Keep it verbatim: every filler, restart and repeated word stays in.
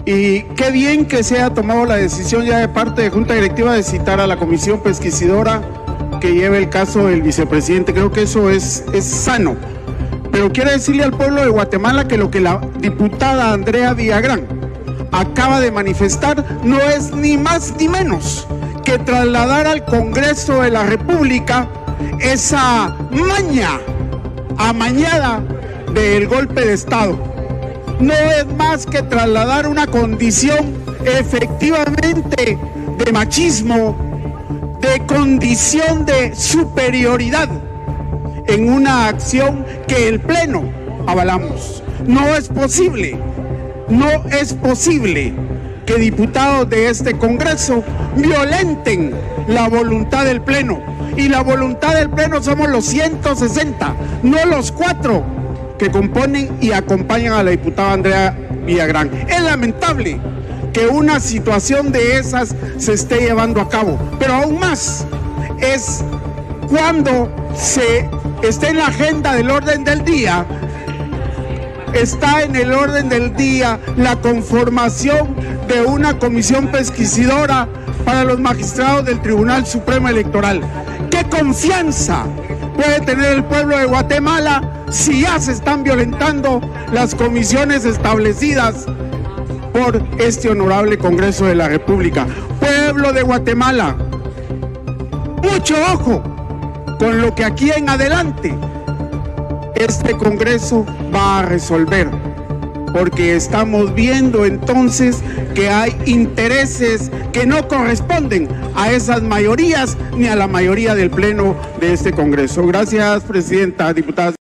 Y qué bien que se haya tomado la decisión ya de parte de Junta Directiva de citar a la comisión pesquisidora que lleve el caso del vicepresidente. Creo que eso es, es sano. Pero quiero decirle al pueblo de Guatemala que lo que la diputada Andrea Villagrán acaba de manifestar no es ni más ni menos que trasladar al Congreso de la República esa maña amañada del golpe de Estado. No es más que trasladar una condición efectivamente de machismo, de condición de superioridad en una acción que el Pleno avalamos. No es posible, no es posible que diputados de este Congreso violenten la voluntad del Pleno. Y la voluntad del Pleno somos los ciento sesenta, no los cuatro que componen y acompañan a la diputada Andrea Villagrán. Es lamentable que una situación de esas se esté llevando a cabo, pero aún más es cuando se esté en la agenda del orden del día, está en el orden del día la conformación de una comisión pesquisidora para los magistrados del Tribunal Supremo Electoral. ¿Qué confianza puede tener el pueblo de Guatemala si ya se están violentando las comisiones establecidas por este honorable Congreso de la República? Pueblo de Guatemala, mucho ojo con lo que aquí en adelante este Congreso va a resolver, porque estamos viendo entonces que hay intereses que no corresponden a esas mayorías ni a la mayoría del Pleno de este Congreso. Gracias, presidenta, diputadas.